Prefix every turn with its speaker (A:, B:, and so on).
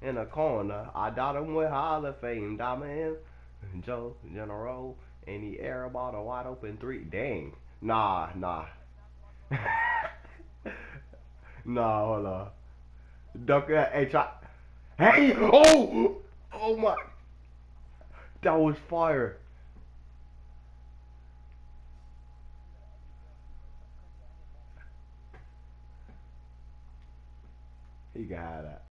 A: in a corner. I dot him with Hall of Fame diamond, Joe General, and he air about a wide open three. Dang. Nah, nah. Nah, hold on. Duck that. Hey, try. Hey! Oh! Oh my. That was fire. He got that.